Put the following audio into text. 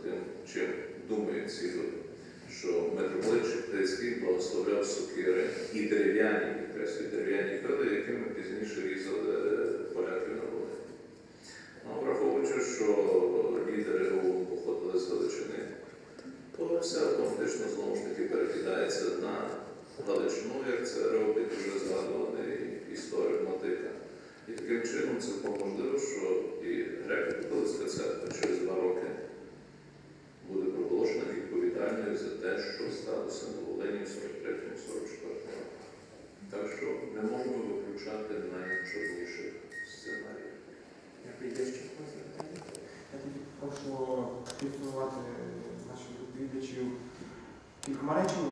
тим, чим думають ці люди. Що митрополит Шептицький благословляв сокири і дерев'яні, підкреслюю, дерев'яні пили, якими пізніше різали поляків на Волині. Ну, враховуючи, що лідери ОУН походили з Галичини, то все автоматично знову ж таки перекидається на Галичину, як це робить вже згадуваний історик Мотика. І таким чином цілком можливо, що і Греко-католицька церква через 2 роки буде проголошена відповідальною за те, що сталося на Волині в 43-44 році. Так що не можемо виключати найчорніших сценаріїв. Дякую, є ще якось запитання? Я тоді прошу підсумувати наших відвідувачів кількома речами.